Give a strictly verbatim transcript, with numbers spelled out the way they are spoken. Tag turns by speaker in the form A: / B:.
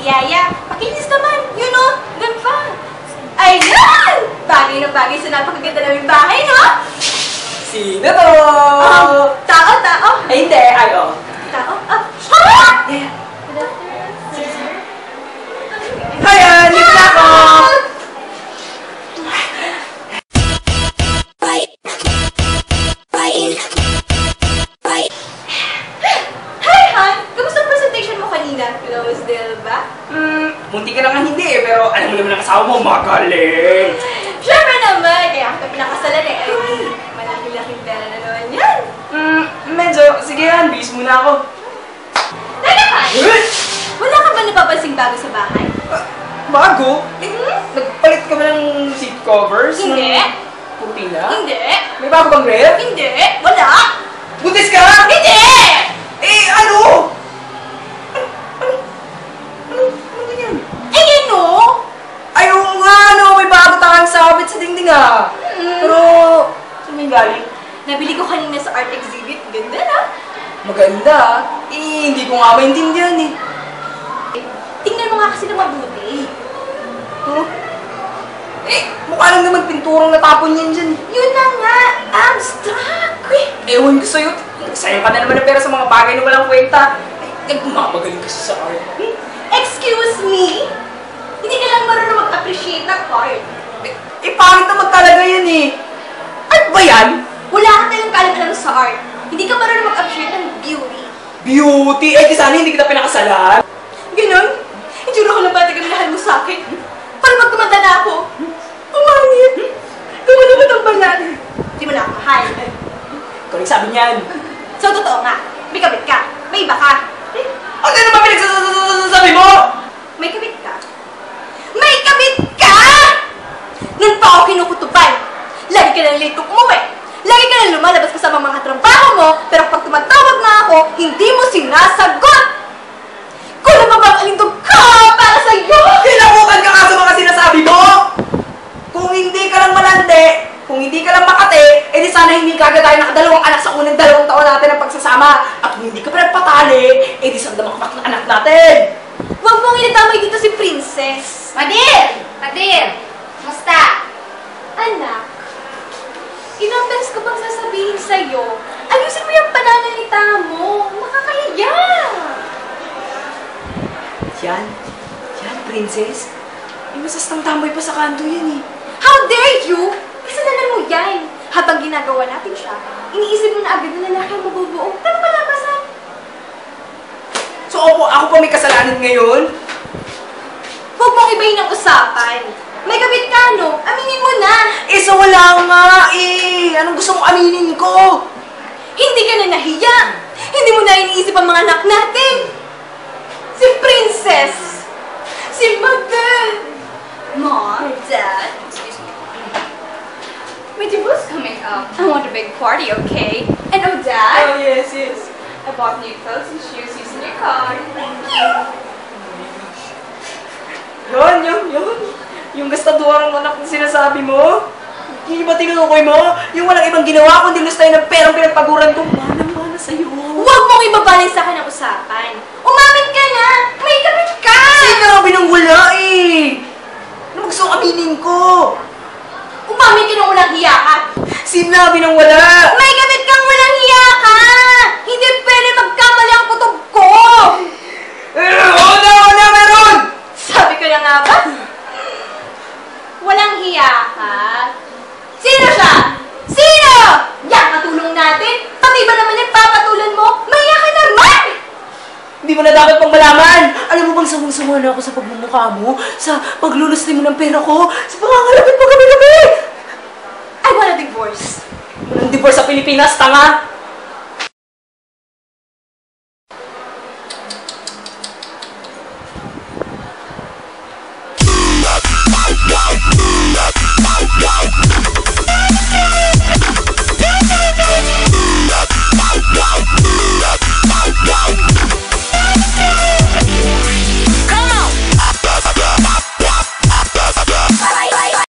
A: Yaya, pakinis naman. You know, doon pa. Ayan! Bagay na bagay sa napakaganda naming bahay, no?
B: Sino to?
A: Um, tao, tao.
B: Ay, hindi. Ay, oh.
A: Tao? Ah! Ha?
B: Yeah. Hiya! Lift na ako!
C: Bite. Biting. Bite.
A: Hi, Han! Kamusta ang presentation mo kanina? Close deal ba?
B: Hmm, munti ka naman hindi eh, pero alam mo naman ang asawa mo, magaling!
A: Siyempre naman! Kaya kita pinakasalan eh. Ay, malaki-laking pera na naman yan.
B: Hmm, medyo. Sige yan, bis muna ako.
A: Teka, Han! Wala ka ba napapansing bago sa bahay?
B: Uh, bago? Eh, nagpalit ka ba ng seat covers?
A: Hindi.
B: Ng kurtina?
A: Hindi.
B: May bago bang ref?
A: Hindi. Wala.
B: Buntis ka?
A: Hindi!
B: Eh, ano? Ano? Ano? Ano ba yan?
A: Eh, ano?
B: Ay, oo nga, ano? May bago tayong sabit sa dingding ah.
A: Mm.
B: Pero, saan yung galing?
A: Nabili ko kanina sa art exhibit. Ganda na.
B: Maganda ah. Eh, hindi ko nga maintindihan eh.
A: Tingnan mo nga kasi ng mabuti.
B: Huh? Eh, mukha lang naman pinturang natapon yan dyan.
A: Yun na nga. Abstract. Eh.
B: Ewan ko sa'yo. Sayang ka na naman ng pera sa mga bagay na walang kwenta. Ay, nagmamagaling kasi sa art. Hmm?
A: Excuse me? Hindi ka lang marunong mag-appreciate ng art.
B: Eh, eh, pangit naman talaga yan eh. Art ba yan?
A: Wala ka tayong kalam-alam sa art. Hindi ka marunong mag-appreciate ng beauty.
B: Beauty? Eh, di sana hindi kita pinakasalan.
A: Ganon? Hindi ko lang ba taga-minahal mo sa akin? Para pag tumanda na ako, umangit. Lumalabot ang balat. Hindi mo na ako mahal.
B: Ikaw nagsabi niyan.
A: So, totoo nga. May kabit ka. May iba ka.
B: Ano naman pinagsasasabi mo?
A: May kabit ka. May kabit ka! Noon pa ako kinukutuban. Lagi ka nang late kung umuwi. Lagi ka nang lumalabas kasama mga trabaho mo, pero pag tumatawag na ako, hindi mo sinasagot! Kulang pa bang alindog ka para sa'yo?
B: Hinabukan ka nga sa mga sinasabi mo! Kung hindi ka lang malandi, kung hindi ka lang makate, edi sana hindi ka agad tayo nakadalawang anak sa unang dalawang taon natin ng pagsasama. At kung hindi ka pa nagpatali, edi saan na makapag na anak natin?
A: Huwag mong inatamay dito si Princess.
D: Madir! Madir! Musta?
A: Anak, ilang beses ko bang sasabihin sa'yo, ayusin mo yung pananalita mo. Nakakahiya.
B: Yan. Yan, princess. Eh, masastang tamboy pa sa kanto yan eh.
A: How dare you? Kasalanan mo yan. Habang ginagawa natin siya, iniisip mo na agad na lalaki ang mabubuo. Pero palabasan.
B: So, ako, ako pa may kasalanan ngayon?
A: Huwag mong ibayin ang usapan. May kabit ka, no? Aminin mo na.
B: Eh, so wala nga eh. Anong gusto mong aminin ko?
A: Hindi ka na nahiya. Hindi mo na iniisip ang mga anak natin. Si Princess. Si Mother.
D: Mom?
A: Dad.
D: Excuse me. My divorce coming up. I want a big party, okay?
A: And oh, Dad.
B: Oh, yes, yes.
D: I bought new clothes and shoes using your card.
A: Thank you.
B: Yun, yun, yun. Yung gastaduhan ng anak na sinasabi mo. Yung iba tinutukoy mo. Yung walang ibang ginawa, kundi gusto tayo ng perang pinagpaguran ko. Mana-mana sa'yo.
A: Huwag mong ibabalay sa akin ang usapan. Umamin ka na. May kabit ka.
B: Sinabi ng wala eh. Ano gusto kong aminin ko?
A: Umamin ka nang walang hiya ka.
B: Sinabi ng wala.
A: May kabit kang walang hiya ka. Hindi pwede magkamali ang kutob ko.
B: Eh, oo na, oo na, meron!
A: Sabi ko na nga ba? Walang hiya ka. Sino siya? Sino? Yan, katulong natin. Pati ba naman yung papatulan mo? Mahiya ka naman!
B: Hindi mo na dapat pang malaman. Alam mo bang sawang-sawa na ako sa pagmumukha mo? Sa paglulusti mo ng pera ko? Sa pangangalapit mo gabi-gabi!
A: I want a divorce.
B: Walang divorce sa Pilipinas, tanga!